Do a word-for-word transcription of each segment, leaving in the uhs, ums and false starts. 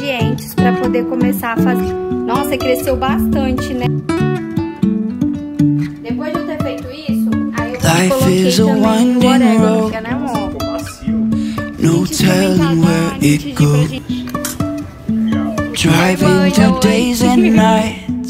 ingredientes pra poder começar a fazer. Nossa, cresceu bastante, né? Depois de eu ter feito isso, aí eu coloquei também o orégano, que é, né, amor? No telling where it goes. Driving through days and nights.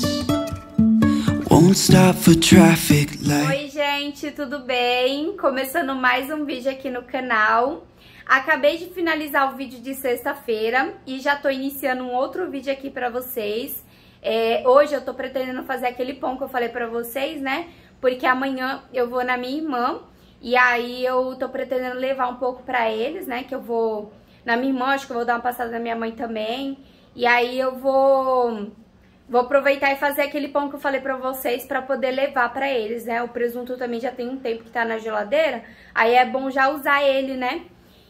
Won't stop for traffic lights. Oi, gente, tudo bem? Começando mais um vídeo aqui no canal. Acabei de finalizar o vídeo de sexta-feira e já tô iniciando um outro vídeo aqui pra vocês. É, hoje eu tô pretendendo fazer aquele pão que eu falei pra vocês, né? Porque amanhã eu vou na minha irmã e aí eu tô pretendendo levar um pouco pra eles, né? Que eu vou na minha irmã, acho que eu vou dar uma passada na minha mãe também. E aí eu vou... Vou aproveitar e fazer aquele pão que eu falei pra vocês pra poder levar pra eles, né? O presunto também já tem um tempo que tá na geladeira, aí é bom já usar ele, né?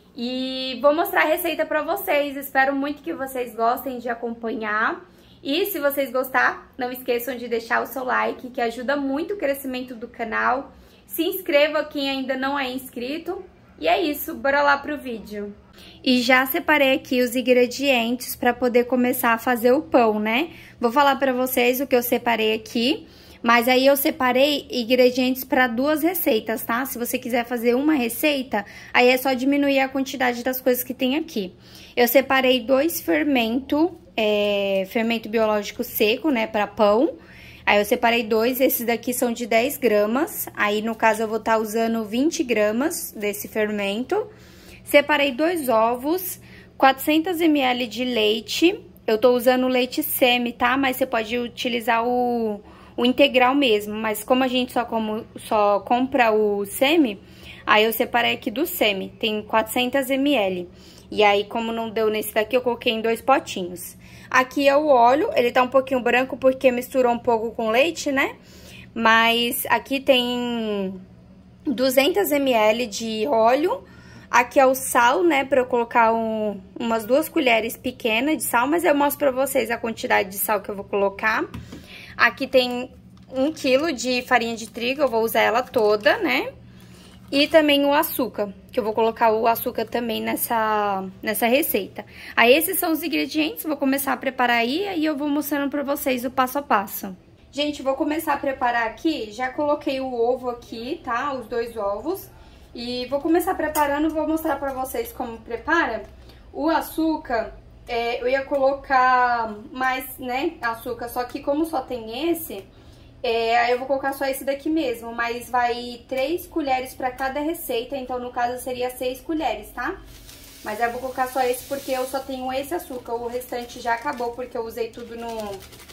E vou mostrar a receita pra vocês, espero muito que vocês gostem de acompanhar. E se vocês gostar, não esqueçam de deixar o seu like, que ajuda muito o crescimento do canal. Se inscreva quem ainda não é inscrito. E é isso, bora lá pro vídeo. E já separei aqui os ingredientes para poder começar a fazer o pão, né? Vou falar para vocês o que eu separei aqui, mas aí eu separei ingredientes para duas receitas, tá? Se você quiser fazer uma receita, aí é só diminuir a quantidade das coisas que tem aqui. Eu separei dois fermentos, é, fermento biológico seco, né, para pão. Aí eu separei dois, esses daqui são de dez gramas, aí no caso eu vou estar usando vinte gramas desse fermento. Separei dois ovos, quatrocentos mililitros de leite, eu tô usando leite semi, tá? Mas você pode utilizar o, o integral mesmo, mas como a gente só, como, só compra o semi, aí eu separei aqui do semi, tem quatrocentos mililitros. E aí, como não deu nesse daqui, eu coloquei em dois potinhos. Aqui é o óleo, ele tá um pouquinho branco porque misturou um pouco com leite, né? Mas aqui tem duzentos mililitros de óleo. Aqui é o sal, né, pra eu colocar um, umas duas colheres pequenas de sal, mas eu mostro pra vocês a quantidade de sal que eu vou colocar. Aqui tem um quilo de farinha de trigo, eu vou usar ela toda, né? E também o açúcar, que eu vou colocar o açúcar também nessa, nessa receita. Aí esses são os ingredientes, vou começar a preparar aí, aí eu vou mostrando pra vocês o passo a passo. Gente, vou começar a preparar aqui, já coloquei o ovo aqui, tá? Os dois ovos. E vou começar preparando, vou mostrar pra vocês como prepara. O açúcar, é, eu ia colocar mais, né, açúcar, só que como só tem esse, é, aí eu vou colocar só esse daqui mesmo. Mas vai três colheres pra cada receita, então no caso seria seis colheres, tá? Mas aí eu vou colocar só esse porque eu só tenho esse açúcar, o restante já acabou porque eu usei tudo no,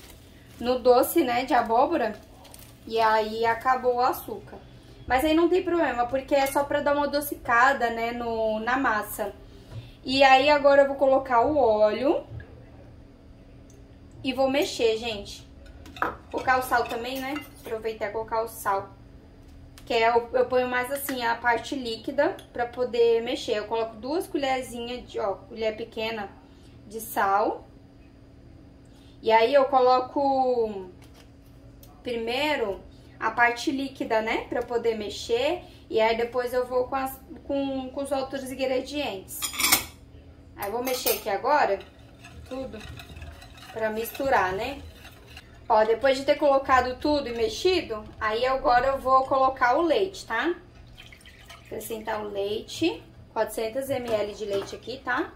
no doce, né, de abóbora. E aí acabou o açúcar. Mas aí não tem problema, porque é só pra dar uma adocicada, né, no, na massa. E aí agora eu vou colocar o óleo. E vou mexer, gente. Colocar o sal também, né? Aproveitar e colocar o sal. Que é, eu, eu ponho mais assim a parte líquida pra poder mexer. Eu coloco duas colherzinhas de, ó, colher pequena de sal. E aí eu coloco primeiro a parte líquida, né, pra poder mexer, e aí depois eu vou com, as, com, com os outros ingredientes. Aí eu vou mexer aqui agora, tudo, pra misturar, né. Ó, depois de ter colocado tudo e mexido, aí agora eu vou colocar o leite, tá? Acrescentar o leite, quatrocentos mililitros de leite aqui, tá?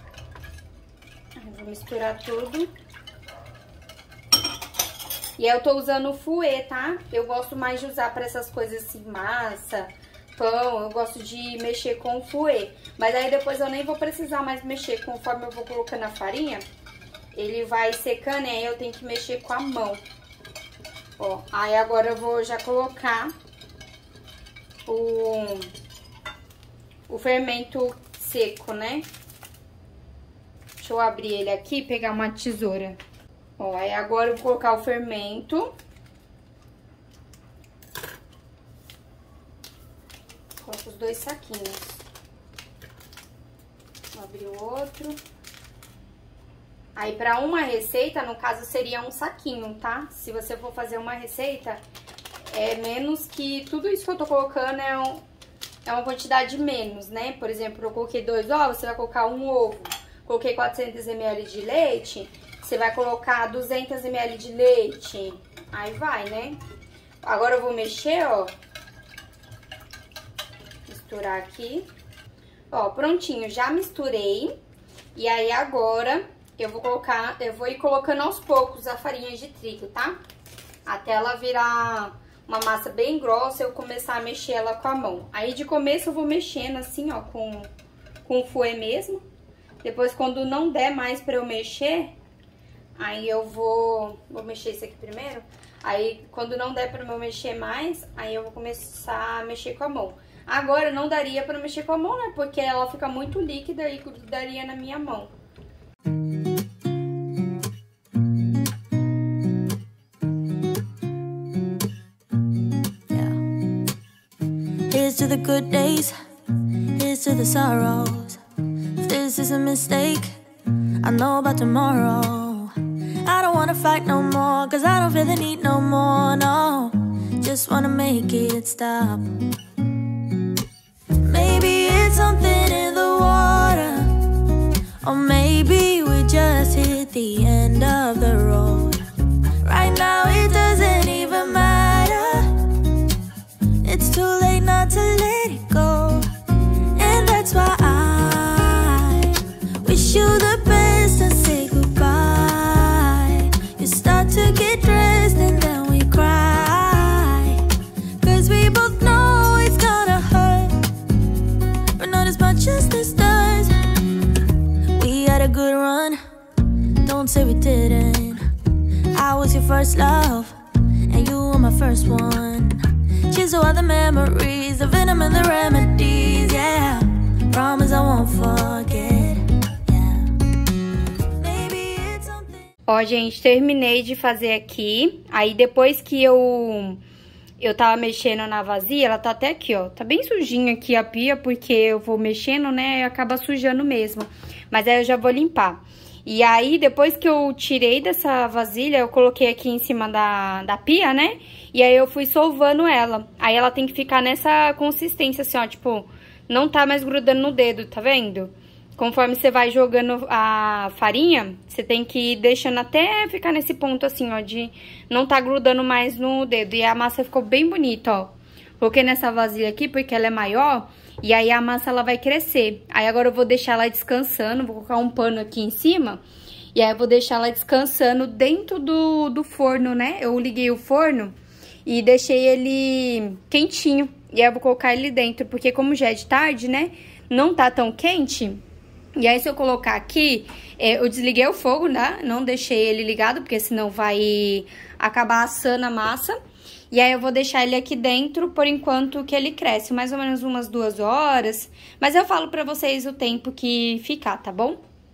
Aí vou misturar tudo. E aí eu tô usando o fouet, tá? Eu gosto mais de usar pra essas coisas assim, massa, pão, eu gosto de mexer com o fouet. Mas aí depois eu nem vou precisar mais mexer, conforme eu vou colocando a farinha, ele vai secando e aí eu tenho que mexer com a mão. Ó, aí agora eu vou já colocar o, o fermento seco, né? Deixa eu abrir ele aqui e pegar uma tesoura. Ó, aí agora eu vou colocar o fermento. Coloco os dois saquinhos. Vou abrir o outro. Aí, pra uma receita, no caso, seria um saquinho, tá? Se você for fazer uma receita, é menos que... Tudo isso que eu tô colocando é, um, é uma quantidade menos, né? Por exemplo, eu coloquei dois ovos, você vai colocar um ovo. coloquei quatrocentos mililitros de leite, você vai colocar duzentos mililitros de leite. Aí vai, né? Agora eu vou mexer, ó. Misturar aqui. Ó, prontinho, já misturei. E aí agora eu vou colocar, eu vou ir colocando aos poucos a farinha de trigo, tá? Até ela virar uma massa bem grossa, eu começar a mexer ela com a mão. Aí de começo eu vou mexendo assim, ó, com, com o fouet mesmo. Depois quando não der mais pra eu mexer, aí eu vou, vou mexer isso aqui primeiro. Aí quando não der pra eu mexer mais, aí eu vou começar a mexer com a mão. Agora não daria pra mexer com a mão, né? Porque ela fica muito líquida e grudaria na minha mão. Here's to the good days, here's to the sorrows. If this is a mistake, I know about tomorrow. I don't wanna fight no more, cause I don't feel the need no more, no. Just wanna make it stop. Maybe it's something in the water, or maybe we just hit the end of the road. Right now it doesn't even matter. It's too late not to let it go. And that's why I wish you the best and say goodbye. You start to get dressed and then we cry, cause we both know it's gonna hurt, but not as much as this does. We had a good run, don't say we didn't. I was your first love, and you were my first one. Cheers to all the memories, the venom and the remedies, yeah. Promise I won't forget, yeah. Maybe it's something. Ó, gente, terminei de fazer aqui. Aí depois que eu eu tava mexendo na vasilha, ela tá até aqui, ó. Tá bem sujinha aqui a pia, porque eu vou mexendo, né, e acaba sujando mesmo. Mas aí eu já vou limpar. E aí, depois que eu tirei dessa vasilha, eu coloquei aqui em cima da, da pia, né? E aí eu fui solvando ela. Aí ela tem que ficar nessa consistência, assim, ó, tipo, não tá mais grudando no dedo, tá vendo? Conforme você vai jogando a farinha, você tem que ir deixando até ficar nesse ponto, assim, ó, de não tá grudando mais no dedo. E a massa ficou bem bonita, ó. Coloquei nessa vasilha aqui porque ela é maior. E aí a massa ela vai crescer. Aí agora eu vou deixar ela descansando, vou colocar um pano aqui em cima. E aí eu vou deixar ela descansando dentro do, do forno, né? Eu liguei o forno e deixei ele quentinho. E aí eu vou colocar ele dentro, porque como já é de tarde, né? Não tá tão quente. E aí se eu colocar aqui, é, eu desliguei o fogo, né? Não deixei ele ligado, porque senão vai acabar assando a massa. E aí eu vou deixar ele aqui dentro por enquanto que ele cresce, mais ou menos umas duas horas. Mas eu falo pra vocês o tempo que ficar, tá bom?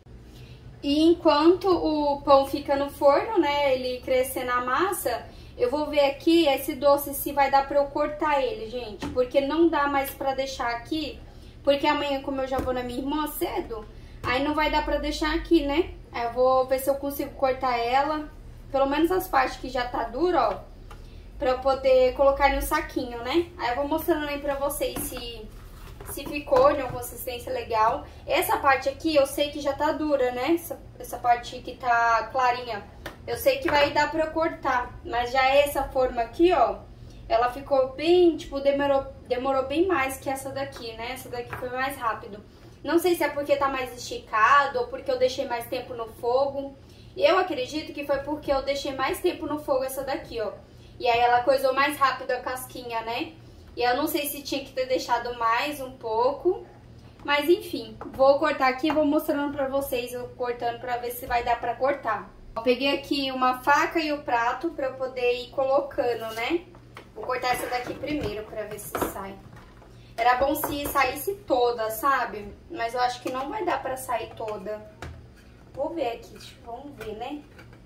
E enquanto o pão fica no forno, né, ele crescendo a massa, eu vou ver aqui esse doce se vai dar pra eu cortar ele, gente. Porque não dá mais pra deixar aqui, porque amanhã, como eu já vou na minha irmã cedo, aí não vai dar pra deixar aqui, né? Aí eu vou ver se eu consigo cortar ela, pelo menos as partes que já tá dura, ó. Pra eu poder colocar no saquinho, né? Aí eu vou mostrando aí pra vocês se, se ficou de uma consistência legal. Essa parte aqui eu sei que já tá dura, né? Essa, essa parte que tá clarinha. Eu sei que vai dar pra eu cortar. Mas já essa forma aqui, ó, ela ficou bem, tipo, demorou, demorou bem mais que essa daqui, né? Essa daqui foi mais rápido. Não sei se é porque tá mais esticado ou porque eu deixei mais tempo no fogo. Eu acredito que foi porque eu deixei mais tempo no fogo essa daqui, ó. E aí ela coisou mais rápido a casquinha, né? E eu não sei se tinha que ter deixado mais um pouco. Mas enfim, vou cortar aqui e vou mostrando pra vocês, eu cortando pra ver se vai dar pra cortar. Eu peguei aqui uma faca e o prato pra eu poder ir colocando, né? Vou cortar essa daqui primeiro pra ver se sai. Era bom se saísse toda, sabe? Mas eu acho que não vai dar pra sair toda. Vou ver aqui, vamos ver, né?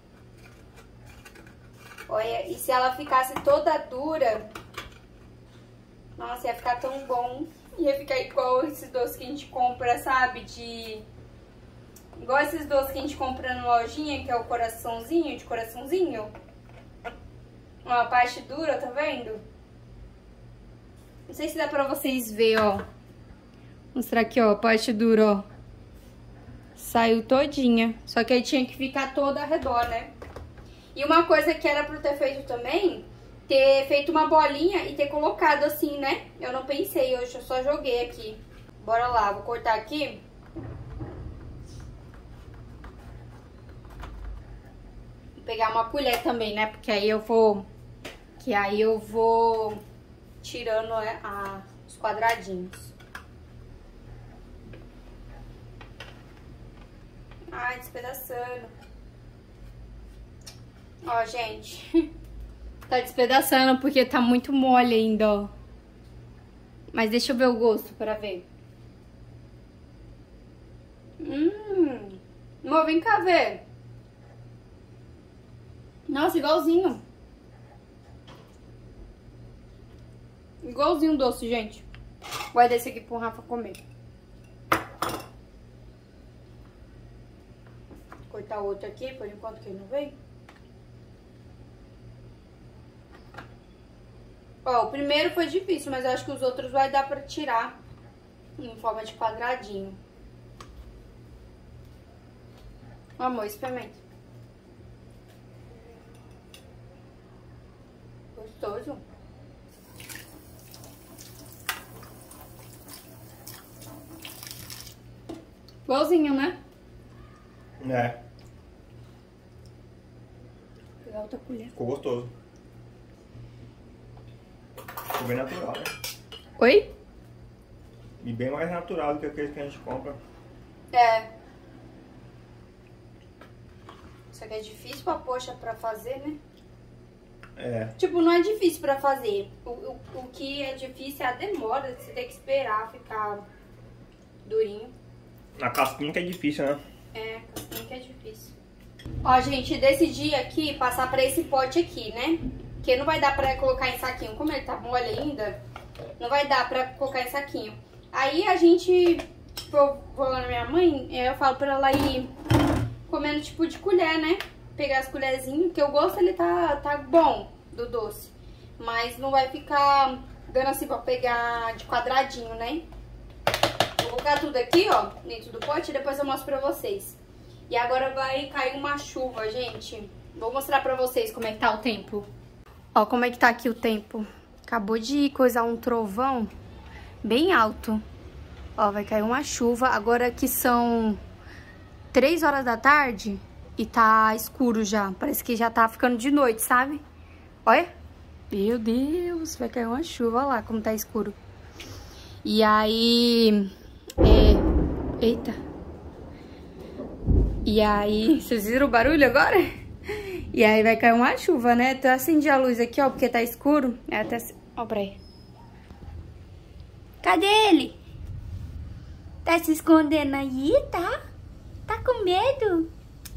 Olha, e se ela ficasse toda dura, nossa, ia ficar tão bom. Ia ficar igual esses doces que a gente compra, sabe? De... Igual esses doces que a gente compra na lojinha, que é o coraçãozinho, de coraçãozinho. Uma parte dura, tá vendo? Não sei se dá pra vocês verem, ó. Vou mostrar aqui, ó, a parte dura, ó. Saiu todinha. Só que aí tinha que ficar toda ao redor, né? E uma coisa que era pra eu ter feito também, ter feito uma bolinha e ter colocado assim, né? Eu não pensei, hoje eu só joguei aqui. Bora lá, vou cortar aqui. Vou pegar uma colher também, né? Porque aí eu vou... Que aí eu vou tirando a, os quadradinhos. Ai, despedaçando. Ó, gente. Tá despedaçando porque tá muito mole ainda, ó. Mas deixa eu ver o gosto pra ver. Hum. Amor, vem cá ver. Nossa, igualzinho. Igualzinho doce, gente. Guarda esse aqui pro Rafa comer. Vou cortar outro aqui, por enquanto que ele não veio. Ó, o primeiro foi difícil, mas eu acho que os outros vai dar pra tirar em forma de quadradinho. Amor, experimenta. Gostoso. Igualzinho, né? É. Vou pegar outra colher. Ficou gostoso. Ficou bem natural, né? Oi? E bem mais natural do que aqueles que a gente compra. É. Isso aqui é difícil pra poxa pra fazer, né? É. Tipo, não é difícil pra fazer. O, o, o que é difícil é a demora. Você tem que esperar ficar durinho. Na casquinha que é difícil, né? É, casquinha que é difícil. Ó, gente, decidi aqui passar pra esse pote aqui, né? Porque não vai dar pra colocar em saquinho. Como ele tá mole ainda, não vai dar pra colocar em saquinho. Aí a gente, tipo, eu vou lá na minha mãe, eu falo pra ela ir comendo tipo de colher, né? Pegar as colherzinhas, que eu gosto, ele tá, tá bom do doce. Mas não vai ficar dando assim pra pegar de quadradinho, né? Vou colocar tudo aqui, ó, dentro do pote e depois eu mostro pra vocês. E agora vai cair uma chuva, gente. Vou mostrar pra vocês como é que tá o tempo. Ó, como é que tá aqui o tempo. Acabou de coisar um trovão bem alto. Ó, vai cair uma chuva. Agora que são três horas da tarde e tá escuro já. Parece que já tá ficando de noite, sabe? Olha. Meu Deus, vai cair uma chuva. Olha lá como tá escuro. E aí... É... Eita. E aí... Vocês viram o barulho agora? E aí vai cair uma chuva, né? Então eu acendi a luz aqui, ó, porque tá escuro. É até... Ó, pra aí. Cadê ele? Tá se escondendo aí, tá? Tá com medo?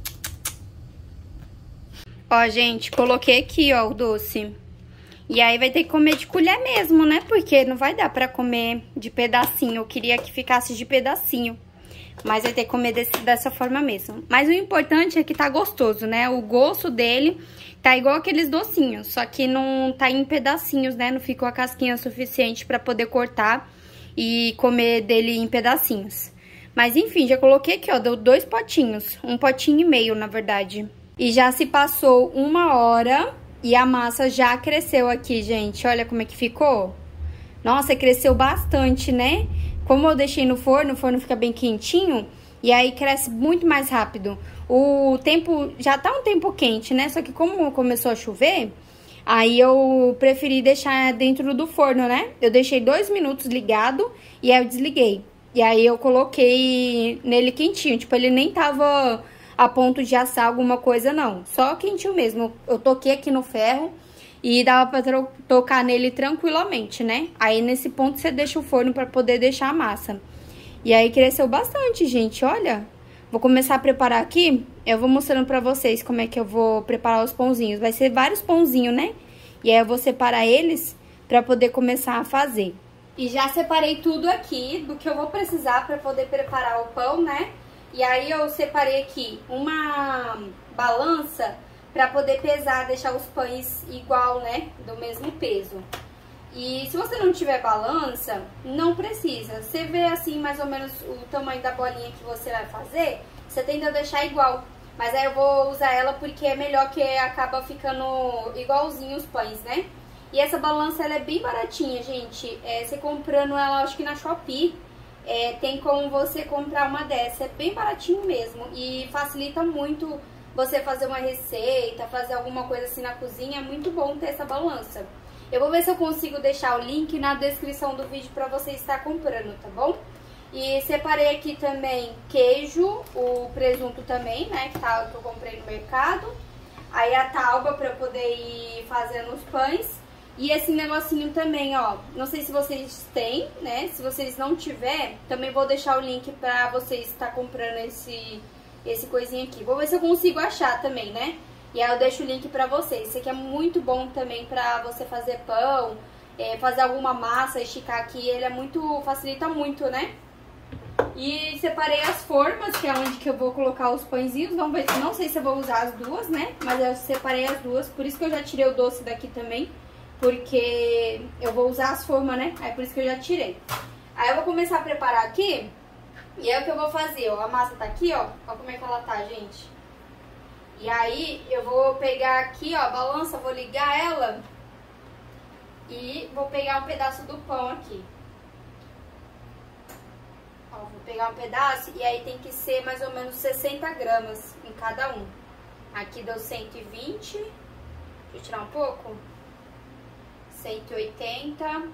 Ó, gente, coloquei aqui, ó, o doce. E aí vai ter que comer de colher mesmo, né? Porque não vai dar pra comer de pedacinho. Eu queria que ficasse de pedacinho. Mas vai ter que comer desse, dessa forma mesmo. Mas o importante é que tá gostoso, né? O gosto dele tá igual aqueles docinhos. Só que não tá em pedacinhos, né? Não ficou a casquinha suficiente pra poder cortar e comer dele em pedacinhos. Mas enfim, já coloquei aqui, ó. Deu dois potinhos. Um potinho e meio, na verdade. E já se passou uma hora e a massa já cresceu aqui, gente. Olha como é que ficou. Nossa, cresceu bastante, né? Como eu deixei no forno, o forno fica bem quentinho e aí cresce muito mais rápido. O tempo já tá um tempo quente, né? Só que como começou a chover, aí eu preferi deixar dentro do forno, né? Eu deixei dois minutos ligado e aí eu desliguei. E aí eu coloquei nele quentinho, tipo, ele nem tava a ponto de assar alguma coisa, não. Só quentinho mesmo. Eu toquei aqui no ferro e dava pra tocar nele tranquilamente, né? Aí, nesse ponto, você deixa o forno pra poder deixar a massa. E aí, cresceu bastante, gente, olha. Vou começar a preparar aqui. Eu vou mostrando pra vocês como é que eu vou preparar os pãozinhos. Vai ser vários pãozinhos, né? E aí, eu vou separar eles pra poder começar a fazer. E já separei tudo aqui do que eu vou precisar pra poder preparar o pão, né? E aí, eu separei aqui uma balança pra poder pesar, deixar os pães igual, né, do mesmo peso. E se você não tiver balança, não precisa. Você vê assim mais ou menos o tamanho da bolinha que você vai fazer você tenta deixar igual. Mas aí eu vou usar ela porque é melhor, que acaba ficando igualzinho os pães, né? E essa balança, ela é bem baratinha, gente. É, você comprando ela, acho que na Shopee, é, tem como você comprar uma dessa. É bem baratinho mesmo e facilita muito você fazer uma receita, fazer alguma coisa assim na cozinha. É muito bom ter essa balança. Eu vou ver se eu consigo deixar o link na descrição do vídeo pra você estar comprando, tá bom? E separei aqui também queijo, o presunto também, né, que, tá, que eu comprei no mercado. Aí a tábua pra poder ir fazendo os pães. E esse negocinho também, ó, não sei se vocês têm, né, se vocês não tiver, também vou deixar o link pra vocês estar comprando esse, esse coisinho aqui. Vou ver se eu consigo achar também, né, e aí eu deixo o link pra vocês. Esse aqui é muito bom também pra você fazer pão, é, fazer alguma massa, esticar aqui, ele é muito, facilita muito, né. E separei as formas, que é onde que eu vou colocar os pãezinhos. Não, não sei se eu vou usar as duas, né? Mas eu separei as duas, por isso que eu já tirei o doce daqui também. Porque eu vou usar as formas, né? Aí por isso que eu já tirei. Aí eu vou começar a preparar aqui. E é o que eu vou fazer, ó. A massa tá aqui, ó. Olha como é que ela tá, gente. E aí eu vou pegar aqui, ó, a balança, vou ligar ela. E vou pegar um pedaço do pão aqui. Ó, vou pegar um pedaço e aí tem que ser mais ou menos sessenta gramas em cada um. Aqui deu cento e vinte. Deixa eu tirar um pouco. cento e oitenta.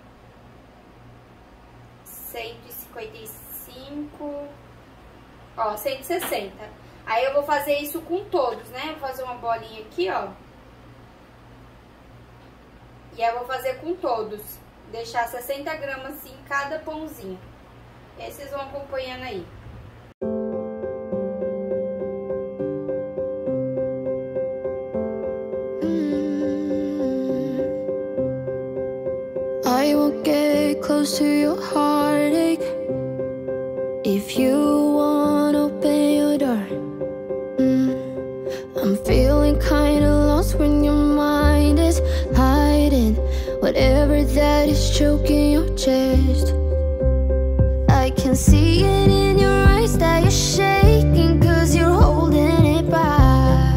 cento e cinquenta e cinco. Ó, cento e sessenta. Aí eu vou fazer isso com todos, né? Vou fazer uma bolinha aqui, ó. E aí eu vou fazer com todos. Deixar sessenta gramas assim em cada pãozinho. E aí vocês vão acompanhando aí. I will get close to your heartache if you won't open your door. mm. I'm feeling kinda lost when your mind is hiding whatever that is choking your chest. I can see it in your eyes that you're shaking, 'cause you're holding it back.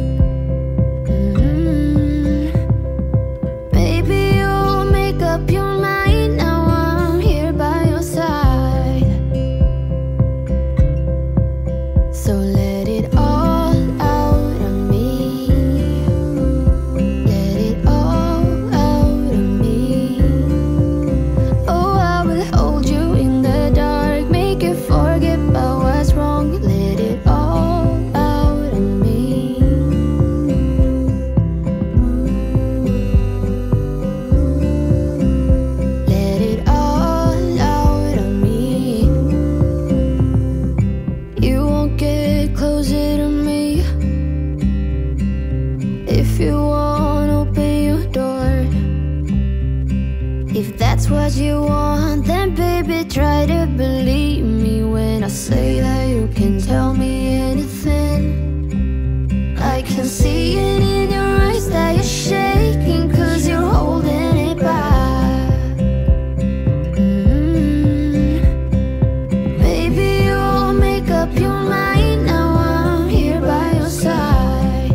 mm-hmm. Maybe you'll make up your mind, now I'm here by your side. So let it all out of me. Let it all out of me. Oh, I will hold you in the dark, make you forget about what's wrong. Let it all out of me. Let it all out of me. You won't get closer to me if you won't open your door. If that's what you want, then baby try to believe me when I say that you can tell me anything. I can see it in your eyes that you're shaking, 'cause you're holding it back. mm. Maybe you'll make up your mind, now I'm here by your side.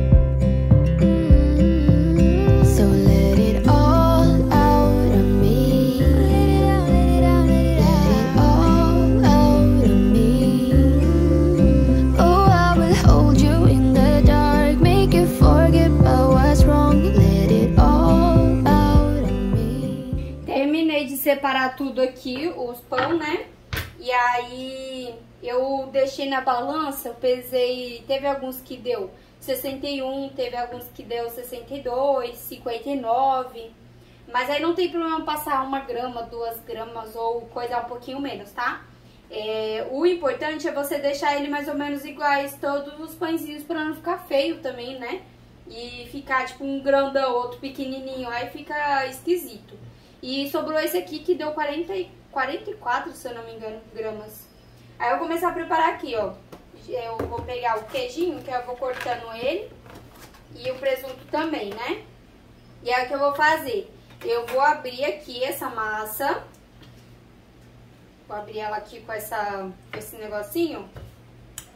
mm. So let it all out of me. Let it all out of me. Oh, I will hold you in the dark, make you forget about what's wrong. Let it all out of me. Terminei de separar tudo aqui, os pão, né? E aí eu deixei na balança, eu pesei, teve alguns que deu sessenta e um, teve alguns que deu sessenta e dois, cinquenta e nove. Mas aí não tem problema passar uma grama, duas gramas ou coisa um pouquinho menos, tá? É, o importante é você deixar ele mais ou menos iguais todos os pãezinhos pra não ficar feio também, né? E ficar tipo um grandão, outro pequenininho, aí fica esquisito. E sobrou esse aqui que deu quarenta, quarenta e quatro, se eu não me engano, gramas. Aí eu vou começar a preparar aqui, ó. Eu vou pegar o queijinho, que eu vou cortando ele, e o presunto também, né? E aí o que eu vou fazer? Eu vou abrir aqui essa massa. Vou abrir ela aqui com essa, esse negocinho.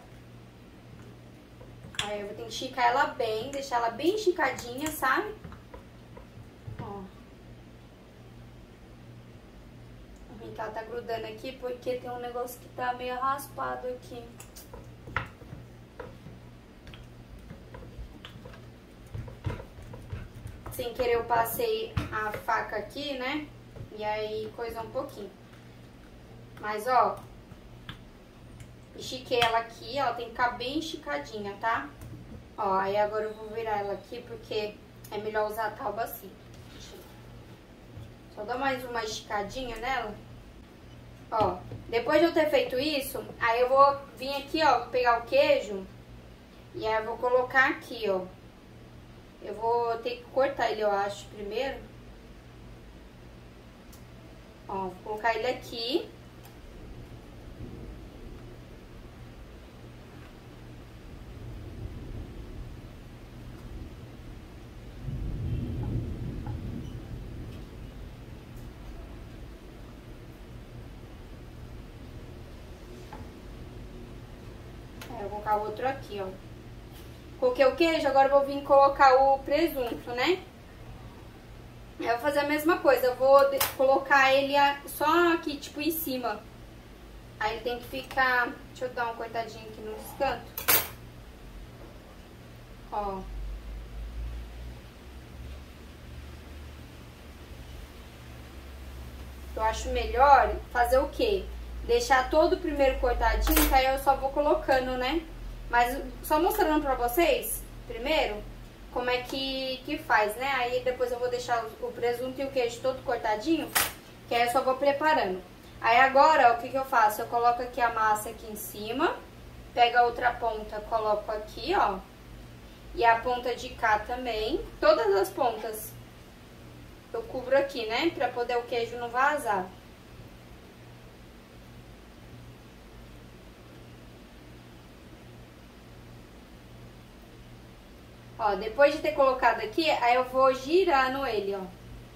Aí eu vou ter que esticar ela bem, deixar ela bem esticadinha, sabe? Ó. Que ela tá grudando aqui porque tem um negócio que tá meio raspado aqui. Sem querer eu passei a faca aqui, né? E aí coisou um pouquinho. Mas, ó, estiquei ela aqui, ela tem que ficar bem esticadinha, tá? Ó, aí agora eu vou virar ela aqui porque é melhor usar a tábua assim. Só dá mais uma esticadinha nela. Ó, depois de eu ter feito isso, aí eu vou vir aqui, ó, pegar o queijo e aí eu vou colocar aqui, ó. Eu vou ter que cortar ele, eu acho, primeiro. Ó, vou colocar ele aqui. Aí eu vou colocar o outro aqui, ó. Coloquei o queijo, agora eu vou vir colocar o presunto, né? Eu vou fazer a mesma coisa, eu vou colocar ele só aqui, tipo, em cima. Aí ele tem que ficar... Deixa eu dar uma cortadinha aqui nos cantos. Ó. Eu acho melhor fazer o quê? Deixar todo o primeiro cortadinho, que aí eu só vou colocando, né? Mas só mostrando pra vocês, primeiro, como é que, que faz, né? Aí depois eu vou deixar o, o presunto e o queijo todo cortadinho, que aí eu só vou preparando. Aí agora, ó, o que que eu faço? Eu coloco aqui a massa aqui em cima, pego a outra ponta, coloco aqui, ó. E a ponta de cá também, todas as pontas eu cubro aqui, né? Pra poder o queijo não vazar. Ó, depois de ter colocado aqui, aí eu vou girando ele, ó.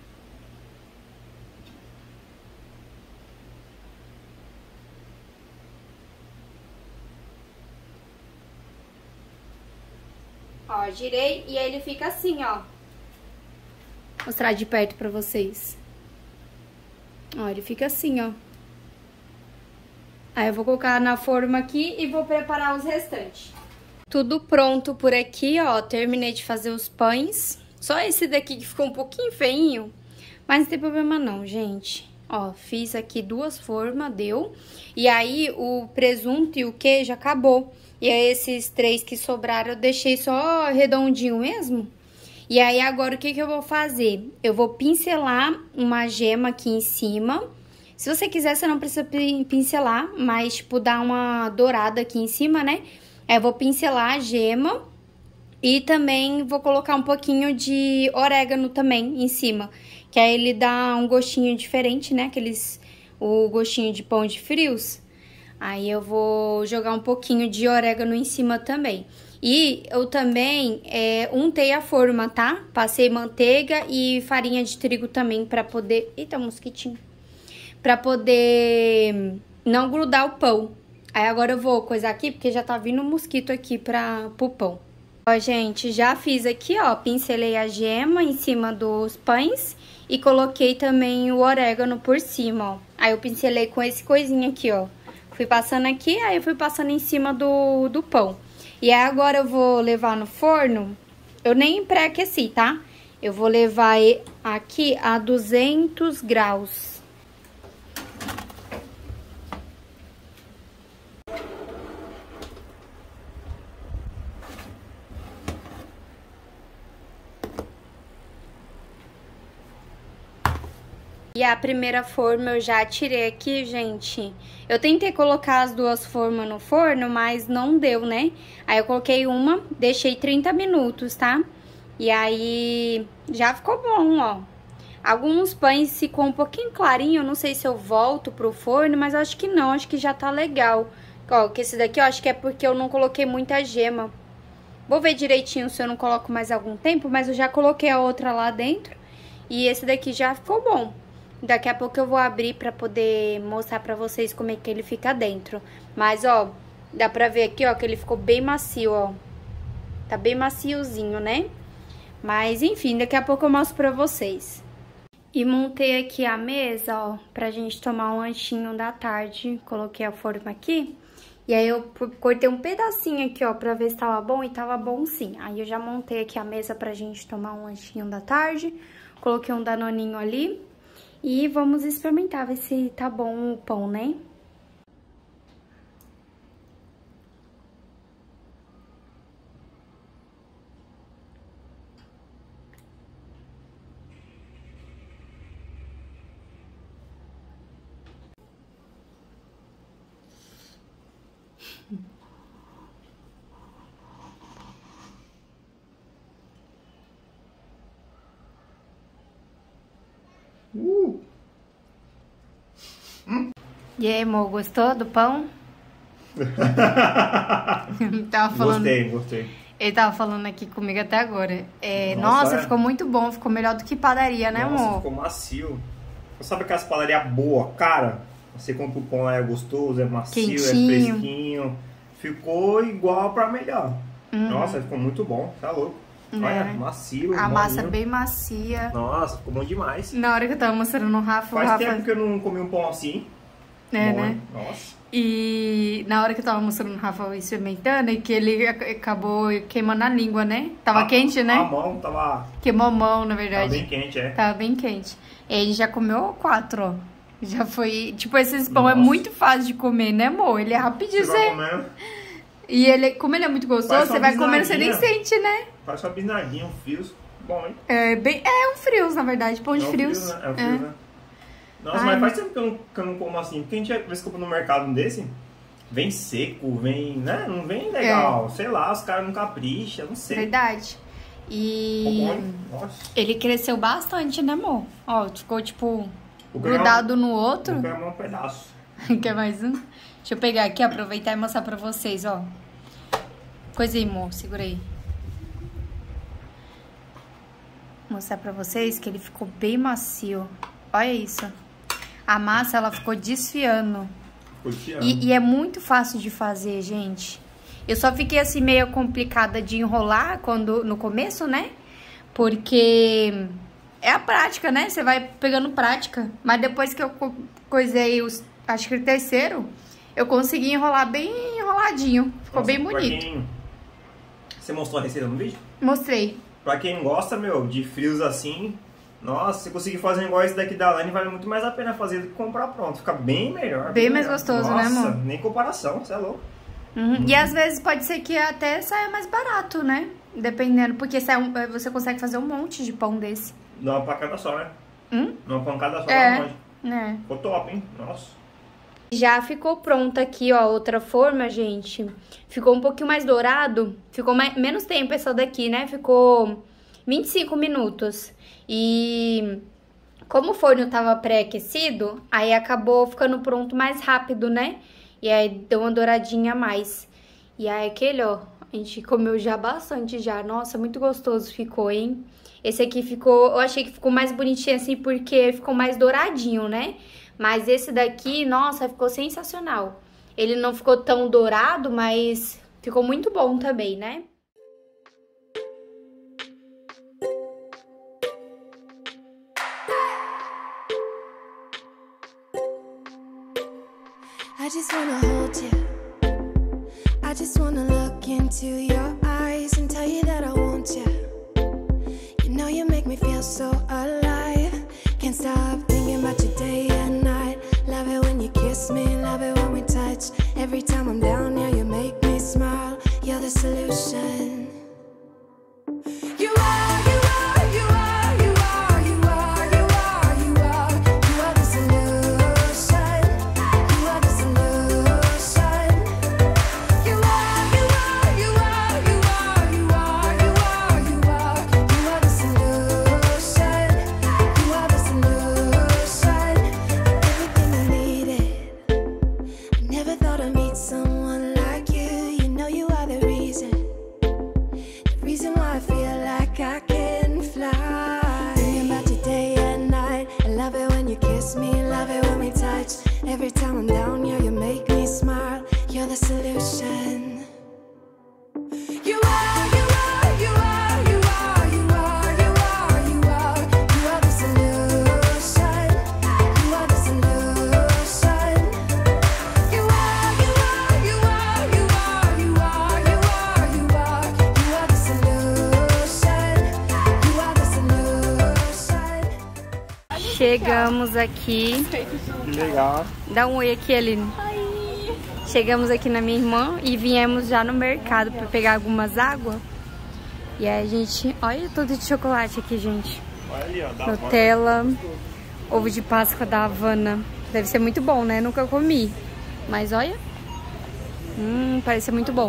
Ó, girei e aí ele fica assim, ó. Vou mostrar de perto pra vocês. Ó, ele fica assim, ó. Aí eu vou colocar na forma aqui e vou preparar os restantes. Tudo pronto por aqui, ó, terminei de fazer os pães. Só esse daqui que ficou um pouquinho feinho, mas não tem problema não, gente. Ó, fiz aqui duas formas, deu. E aí o presunto e o queijo acabou. E aí esses três que sobraram eu deixei só redondinho mesmo. E aí agora o que que eu vou fazer? Eu vou pincelar uma gema aqui em cima. Se você quiser, você não precisa pincelar, mas tipo dar uma dourada aqui em cima, né? Aí eu vou pincelar a gema e também vou colocar um pouquinho de orégano também em cima. Que aí ele dá um gostinho diferente, né? Aqueles, o gostinho de pão de frios. Aí eu vou jogar um pouquinho de orégano em cima também. E eu também é, untei a forma, tá? Passei manteiga e farinha de trigo também pra poder... Eita, mosquitinho. Pra poder não grudar o pão. Aí agora eu vou coisar aqui, porque já tá vindo um mosquito aqui pra, pro pão. Ó, gente, já fiz aqui, ó, pincelei a gema em cima dos pães e coloquei também o orégano por cima, ó. Aí eu pincelei com esse coisinho aqui, ó. Fui passando aqui, aí eu fui passando em cima do, do pão. E aí agora eu vou levar no forno, eu nem pré-aqueci, tá? Eu vou levar aqui a duzentos graus. E a primeira forma eu já tirei aqui, gente. Eu tentei colocar as duas formas no forno, mas não deu, né? Aí eu coloquei uma, deixei trinta minutos, tá? E aí já ficou bom, ó. Alguns pães ficou um pouquinho clarinho, não sei se eu volto pro forno, mas eu acho que não, acho que já tá legal. Ó, que esse daqui eu acho que é porque eu não coloquei muita gema. Vou ver direitinho se eu não coloco mais algum tempo, mas eu já coloquei a outra lá dentro. E esse daqui já ficou bom. Daqui a pouco eu vou abrir pra poder mostrar pra vocês como é que ele fica dentro. Mas, ó, dá pra ver aqui, ó, que ele ficou bem macio, ó. Tá bem maciozinho, né? Mas, enfim, daqui a pouco eu mostro pra vocês. E montei aqui a mesa, ó, pra gente tomar um lanchinho da tarde. Coloquei a forma aqui. E aí eu cortei um pedacinho aqui, ó, pra ver se tava bom. E tava bom sim. Aí eu já montei aqui a mesa pra gente tomar um lanchinho da tarde. Coloquei um danoninho ali. E vamos experimentar, ver se tá bom o pão, né? Uh. E aí, amor, gostou do pão? tava falando... Gostei, gostei. Ele tava falando aqui comigo até agora. É, nossa, nossa é? ficou muito bom, ficou melhor do que padaria, né, nossa, amor? Ficou macio. Sabe aquelas padarias boas, cara? Você compra o pão, é gostoso, é macio, Quentinho. é fresquinho. Ficou igual pra melhor. Uhum. Nossa, ficou muito bom, tá louco. Olha, É. macio. A molinho. massa bem macia. Nossa, ficou bom demais. Na hora que eu tava mostrando no Rafa, o Faz Rafa... tempo que eu não comi um pão assim. É, Bom, né? hein? Nossa. E na hora que eu tava mostrando no Rafa experimentando, é que ele ac- acabou queimando a língua, né? Tava A- quente, né? A mão tava, Queimou a mão, na tava verdade. bem quente, é. Tava bem quente. E aí a gente já comeu quatro, ó. Já foi... Tipo, esses pão é Nossa. muito fácil de comer, né, amor? Ele é rapidinho, Você vai você... comendo, E ele, como ele é muito gostoso, Faz você uma vai comendo, você nem bisnaguinha. sente, né? faz só bisnaguinha, um frios. Bom, hein? É, bem, é um frios, na verdade, pão de É um frios. frios, né? É um frios, né? Nossa, Ai, mas mas- faz tempo que eu, não, que eu não como assim. Porque a gente às vezes compra no mercado um desse, vem seco, vem, né? Não vem legal. Sei lá, os caras não capricham, não sei. Verdade. E Ficou bom, hein? Nossa. ele cresceu bastante, né, amor? Ó, ficou, tipo, Vou pegar grudado no um- outro. Vou pegar um pedaço. Quer mais um? Deixa eu pegar aqui, aproveitar e mostrar pra vocês, ó. Coisa aí, amor, segura aí. Mostrar pra vocês que ele ficou bem macio. Olha isso. A massa, ela ficou desfiando. Curtindo. E, e é muito fácil de fazer, gente. Eu só fiquei assim meio complicada de enrolar quando no começo, né? Porque é a prática, né? Você vai pegando prática. Mas depois que eu co- coisei os, acho que o terceiro, eu consegui enrolar bem enroladinho. Ficou Nossa, bem pra bonito. quem- Você mostrou a receita no vídeo? Mostrei. Pra quem gosta, meu, de frios assim, nossa, se conseguir fazer igual esse daqui da Lani, vale muito mais a pena fazer do que comprar pronto. Fica bem melhor. Bem mais melhor. gostoso, nossa, né, amor? nem comparação, você é louco. Uhum. E às vezes pode ser que até saia mais barato, né? Dependendo, porque sai um- você consegue fazer um monte de pão desse. Numa pancada só, né? Hum? Numa pancada só, É. não pode. Né? Ficou top, hein? Nossa. Já ficou pronta aqui, ó, outra forma, gente. Ficou um pouquinho mais dourado. Ficou mais, menos tempo essa daqui, né? Ficou vinte e cinco minutos. E como o forno tava pré-aquecido, aí acabou ficando pronto mais rápido, né? E aí deu uma douradinha a mais. E aí aquele, ó, a gente comeu já bastante já. Nossa, muito gostoso ficou, hein? Esse aqui ficou, eu achei que ficou mais bonitinho assim porque ficou mais douradinho, né? Mas esse daqui, nossa, ficou sensacional. Ele não ficou tão dourado, mas ficou muito bom também, né? I just wanna hold you. I just wanna look into your eyes and tell you that I want you. You know you make me feel so alive. Can't stop thinking about you day and night. Love it when you kiss me, love it when we touch. Every time I'm down, yeah, you make me smile. You're the solution. You are, you are, you are, you are, you are, you are, you are. You are the solution. You are the solution. You are, you are, you are, you are, you are, you are, you are. You are the solution. You are the solution. Everything I needed. I never thought I'd meet someone like you. You know you are the reason. The reason why I feel like I can fly. Thinking about you day and night. I love it when you kiss me, love it when we touch. Every time I'm down, yeah, you make me smile. You're the solution. You are, you are. Chegamos aqui. Que legal. Dá um oi aqui, Aline. Chegamos aqui na minha irmã e viemos já no mercado para pegar algumas águas. E aí a gente... Olha tudo de chocolate aqui, gente. Olha ali, ó. Da Nutella, ovo de Páscoa da Havana. Deve ser muito bom, né? Nunca comi. Mas olha. Hum, parece muito bom.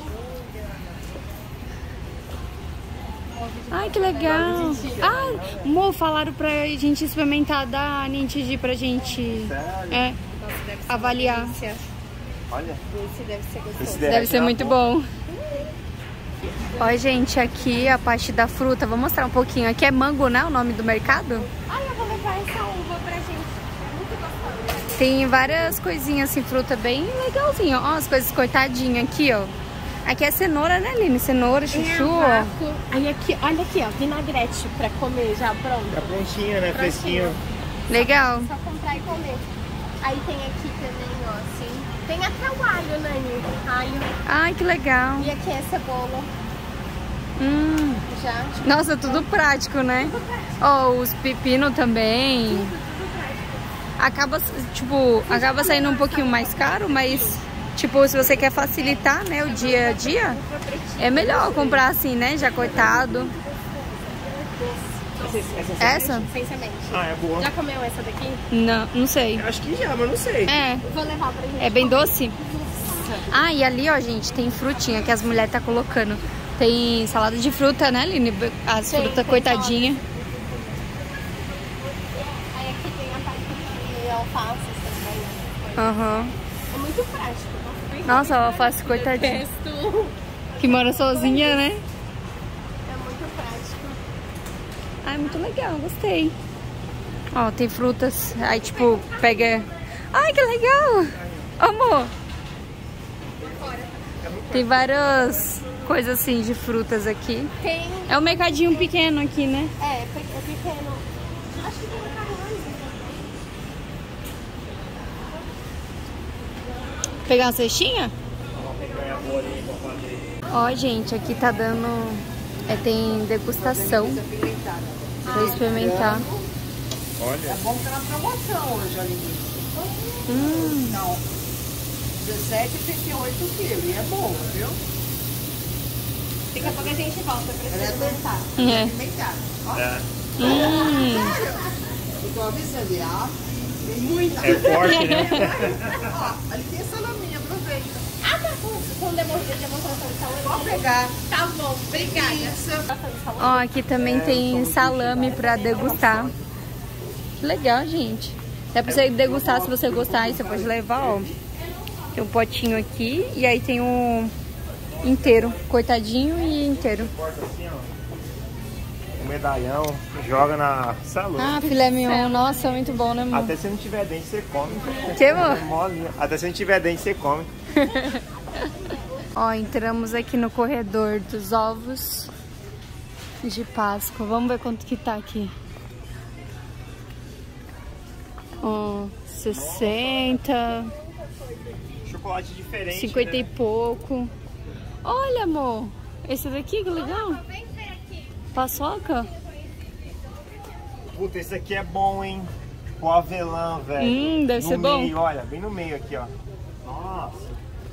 Ai, que legal. Ah, Mo, falaram pra gente experimentar da Nintidi pra gente é, avaliar. Olha. Esse deve ser gostoso. Esse Deve ser muito bom. Olha, gente, aqui a parte da fruta. Vou mostrar um pouquinho. Aqui é mango, né? O nome do mercado. Ai, eu vou levar essa uva pra gente. É muito gostosa. Tem várias coisinhas assim, fruta bem legalzinha. Ó, as coisas cortadinhas aqui, ó. Aqui é cenoura, né, Aline? Cenoura, chuchu, ó. Aí aqui, olha aqui, ó, vinagrete pra comer já pronto. Tá prontinho, né? Fresquinho. Legal. Só comprar e comer. Aí tem aqui também, ó, assim. Tem até o alho, né, Nil? Alho. Ai, que legal. E aqui é cebola. Hum. Já. Nossa, tudo prático, né? Ó, os pepino também. Acaba, tipo, acaba saindo um pouquinho mais caro, mas, tipo, se você quer facilitar, né, o dia a dia, é melhor comprar assim, né, já cortado. Essa? Sem semente. Ah, é boa. Já comeu essa daqui? Não, não sei. Acho que já, mas não sei. É, Vou levar pra gente. é bem doce? Ah, e ali, ó, gente, tem frutinha que as mulheres tá colocando. Tem salada de fruta, né, Aline? As Sim, frutas tem coitadinhas. Aí aqui tem a parte de alface também. Aham. É muito prático. Nossa, a alface coitadinha. Pesto. Que mora sozinha, né? É muito prático. Ah, é muito legal, gostei. Ó, tem frutas. Aí, tipo, pega... Ai, que legal! Amor! Tem várias coisas assim de frutas aqui. Tem. É um mercadinho pequeno aqui, né? É, é pequeno. Acho que tem um carro. Pegar uma cestinha? Ó, gente, aqui tá dando... É, tem degustação. Pra experimentar. Olha. É bom que tá na promoção hoje, Aline. Hum, Não. dezessete e oitenta e oito quilos. E é boa, viu? Daqui a pouco a gente volta pra Ela é experimentar. é. alimentar. Ó, É. eu tô avisando. Ah, tem muita. É forte, né? Ó, ali tem salaminha, aproveita. Ah, tá com, com demo- demonstração de saúde. Pode pegar. Tá bom, obrigada. Isso. Ó, aqui também tem salame pra degustar. Que legal, gente. Dá pra você degustar se você gostar. Aí você pode levar, ó. Tem um potinho aqui e aí tem um inteiro, cortadinho e inteiro. Corta assim, ó. O medalhão, joga na salão. Ah, filé mignon. Nossa, muito bom, né, amor? Até se não tiver dente, você come. Que, amor? É molinho. Até se não tiver dente, você come. Ó, entramos aqui no corredor dos ovos de Páscoa. Vamos ver quanto que tá aqui. Ó, sessenta, Chocolate diferente. cinquenta e né? pouco. Olha, amor, esse daqui que legal. Vem ver aqui. Paçoca? Puta, esse aqui é bom, hein? Com avelã, velho. Hum, deve no ser bom. meio, olha, bem no meio aqui, ó. Nossa.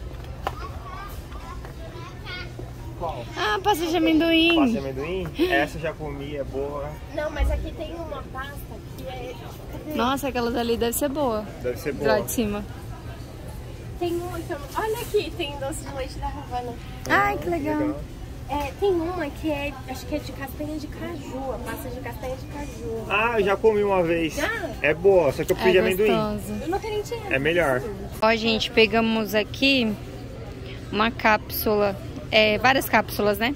Qual? Ah, pasta de amendoim. Pasta de amendoim? Essa eu já comi, é boa. Não, mas aqui tem uma pasta que é... Nossa, aquelas ali deve ser boa. Deve ser Lá boa. de cima. Tem uma que eu... Olha aqui, tem doce de leite da Havana. Ai, que legal. É, tem uma que é, acho que é de castanha de caju, a pasta de castanha de caju. Ah, eu já comi uma vez. Já? É boa, só que eu pedi É amendoim. gostosa. Eu não acredito. É melhor. Ó, gente, pegamos aqui uma cápsula, é, várias cápsulas, né?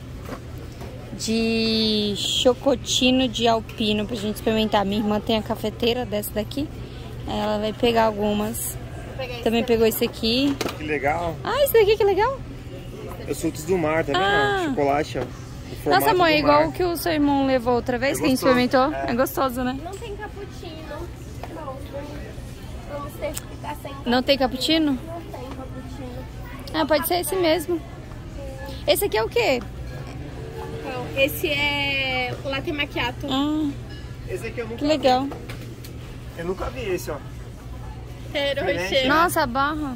De chocotino de alpino pra gente experimentar. Minha irmã tem a cafeteira dessa daqui. Aí ela vai pegar algumas. Vou pegar esse Também daqui. pegou esse aqui. Que legal. Ah, esse daqui que legal. Os frutos do mar, tá vendo? Ah. Chocolate, ó. O Nossa, formato amor, é do igual mar. o que o seu irmão levou outra vez, É que a gente gostoso, experimentou. é. É gostoso, né? Não tem cappuccino. Bom, vamos ter que ficar sem. Não tem cappuccino? Não tem cappuccino. Ah, pode ser esse mesmo. Esse aqui é o quê? Então, esse é o latte macchiato. Ah, Esse aqui eu nunca que legal. Eu nunca vi esse, ó. Ferreiro Diferente, Rocher. né? Nossa, a barra.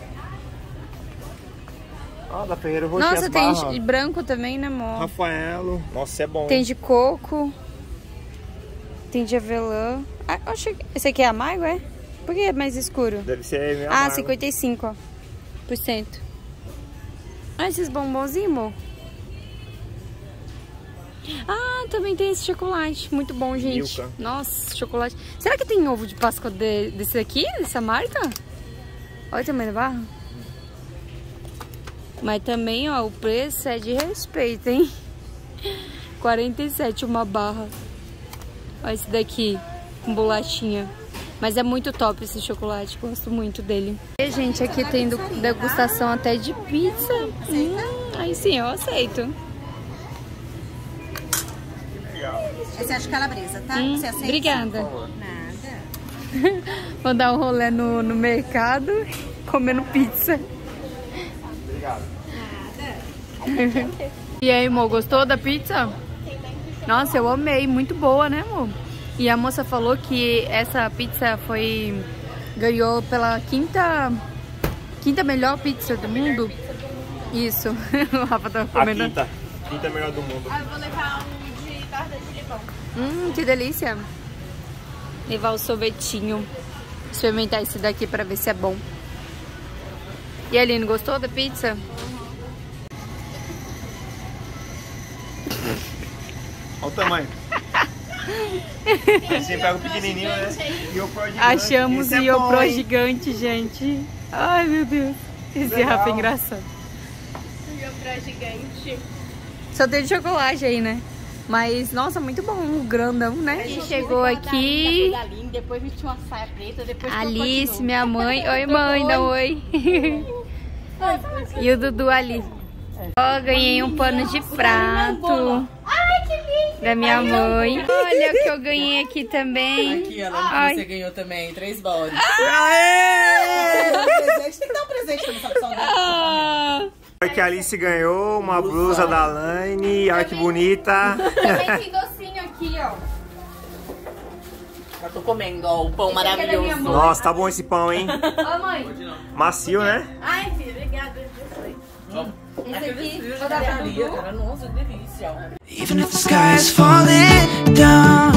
Ó, da Ferreiro Rocher. Nossa, as tem barras, de ó. branco também, né, amor? Rafaelo. Nossa, é bom. Tem hein? de coco. Tem de avelã. Ah, acho que esse aqui é amargo, é? Por que é mais escuro? Deve ser meio Ah, amargo. cinquenta e cinco, ó, por cento. Ah, esses bombonzinhos, amor. Ah, também tem esse chocolate. Muito bom, gente. Milka. Nossa, chocolate. Será que tem ovo de Páscoa de, desse aqui? Dessa marca? Olha o tamanho da barra. Mas também, ó, o preço é de respeito, hein? quarenta e sete uma barra. Olha esse daqui, com bolachinha. Mas é muito top esse chocolate, gosto muito dele. E, gente, aqui tem degustação até de pizza. Hum, aí sim, eu aceito. Essa é a de calabresa, tá? Hum, Você aceita? obrigada. Nada. Vou dar um rolê no, no mercado comendo pizza. E aí, amor, gostou da pizza? Nossa, eu amei, muito boa, né, amor? E a moça falou que essa pizza foi... ganhou pela quinta... quinta melhor pizza do mundo. Isso, o Rafa tava A comendo. quinta. Quinta melhor do mundo. Ah, eu vou levar um de torta de limão. Hum, que delícia. Levar o sorvetinho. Experimentar esse daqui pra ver se é bom. E a Aline, gostou da pizza? Olha o tamanho. Você pega o pequenininho, né? E o Pro gigante. Achamos Esse é o Iopro bom, hein? gigante, gente. Ai, meu Deus. Esse Legal. Rafa é engraçado. Iopro gigante. Só tem de chocolate aí, né? Mas, nossa, muito bom. O grandão, né? E chegou aqui Depois vestiu uma saia preta, depois Alice, minha mãe. Oi, mãe, dá oi. E o Dudu ali. Ó, ganhei um pano de prato. Ai, que lindo! Da minha mãe. Olha o que eu ganhei aqui também. Aqui, Ana, Ai. você ganhou também três bodes. Aê! Presente, tem que dar um presente pra não saber saudade. Ah, Olha que a Alice ganhou uma blusa da Laine. Olha que bonita. também tem docinho aqui, ó. Eu tô comendo, ó, o pão Esse aqui é da minha maravilhoso. mãe. Nossa, tá bom esse pão, hein? Ó, mãe. Macio, né? Ai, filho, obrigada. Esse aqui, Filho vou de dar pra padaria, Dudu. cara. Nossa, delícia. Even if the sky is falling down.